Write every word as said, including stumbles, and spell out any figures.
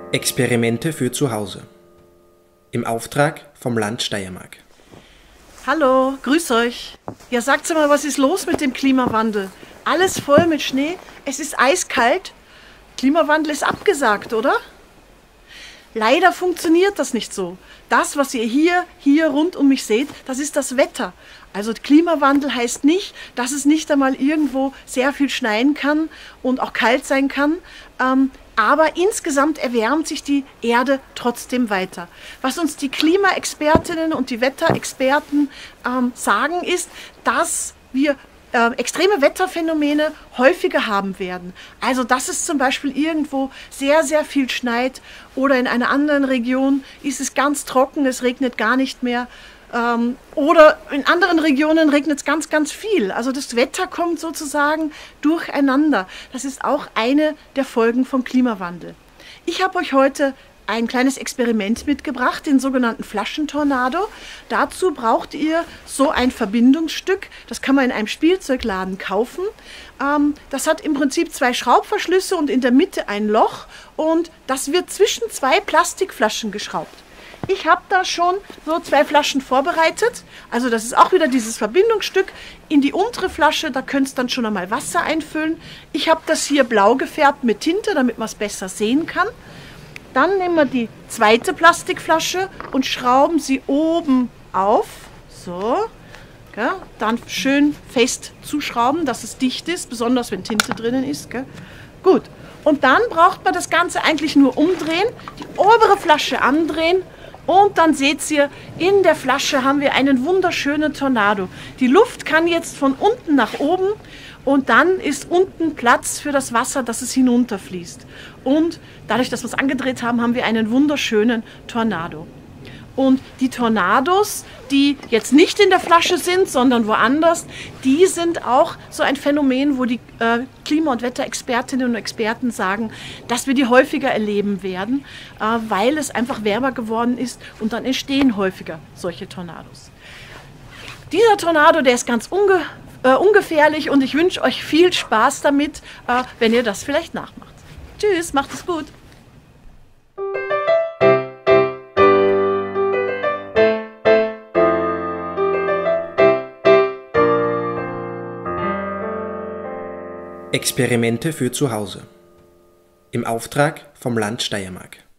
Experimente für zu Hause. Im Auftrag vom Land Steiermark. Hallo, grüß euch. Ja, sagt mal, was ist los mit dem Klimawandel? Alles voll mit Schnee, es ist eiskalt. Klimawandel ist abgesagt, oder? Leider funktioniert das nicht so. Das, was ihr hier, hier rund um mich seht, das ist das Wetter. Also Klimawandel heißt nicht, dass es nicht einmal irgendwo sehr viel schneien kann und auch kalt sein kann. Ähm, aber insgesamt erwärmt sich die Erde trotzdem weiter. Was uns die Klimaexpertinnen und die Wetterexperten ähm, sagen, ist, dass wir äh, extreme Wetterphänomene häufiger haben werden. Also dass es zum Beispiel irgendwo sehr, sehr viel schneit oder in einer anderen Region ist es ganz trocken, es regnet gar nicht mehr. Ähm, oder in anderen Regionen regnet es ganz, ganz viel. Also das Wetter kommt sozusagen durcheinander. Das ist auch eine der Folgen vom Klimawandel. Ich habe euch heute ein kleines Experiment mitgebracht, den sogenannten Flaschentornado. Dazu braucht ihr so ein Verbindungsstück. Das kann man in einem Spielzeugladen kaufen. Ähm, das hat im Prinzip zwei Schraubverschlüsse und in der Mitte ein Loch. Und das wird zwischen zwei Plastikflaschen geschraubt. Ich habe da schon so zwei Flaschen vorbereitet. Also das ist auch wieder dieses Verbindungsstück. In die untere Flasche, da könnt ihr dann schon einmal Wasser einfüllen. Ich habe das hier blau gefärbt mit Tinte, damit man es besser sehen kann. Dann nehmen wir die zweite Plastikflasche und schrauben sie oben auf. So. Gell? Dann schön fest zuschrauben, dass es dicht ist, besonders wenn Tinte drinnen ist. Gell? Gut. Und dann braucht man das Ganze eigentlich nur umdrehen, die obere Flasche andrehen. Und dann seht ihr, in der Flasche haben wir einen wunderschönen Tornado. Die Luft kann jetzt von unten nach oben und dann ist unten Platz für das Wasser, dass es hinunterfließt. Und dadurch, dass wir es angedreht haben, haben wir einen wunderschönen Tornado. Und die Tornados, die jetzt nicht in der Flasche sind, sondern woanders, die sind auch so ein Phänomen, wo die äh, Klima- und Wetterexpertinnen und Experten sagen, dass wir die häufiger erleben werden, äh, weil es einfach wärmer geworden ist und dann entstehen häufiger solche Tornados. Dieser Tornado, der ist ganz unge äh, ungefährlich und ich wünsche euch viel Spaß damit, äh, wenn ihr das vielleicht nachmacht. Tschüss, macht es gut! Experimente für zu Hause. Im Auftrag vom Land Steiermark.